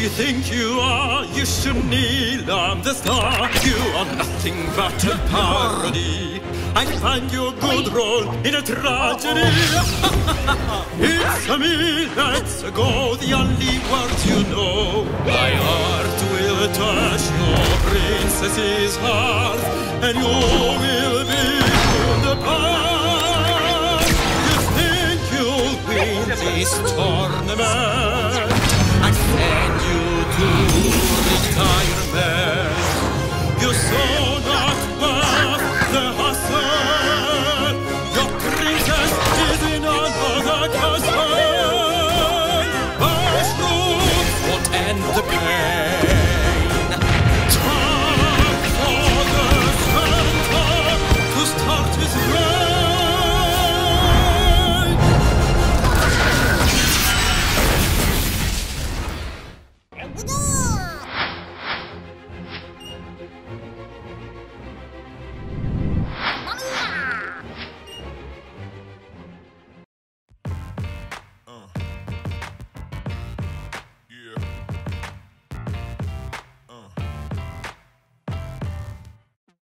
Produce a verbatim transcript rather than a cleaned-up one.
you think you are? You should kneel, I'm the star. You are nothing but a parody. I find your good role in a tragedy. It's a me, let's go, the only words you know. My heart will touch your princess's heart, and you will be in the part. You think you'll win this tournament? I send you to retirement. You saw not worth the hustle. Your princess is in another castle. Mushrooms won't end the pain. Time for the center to start his reign.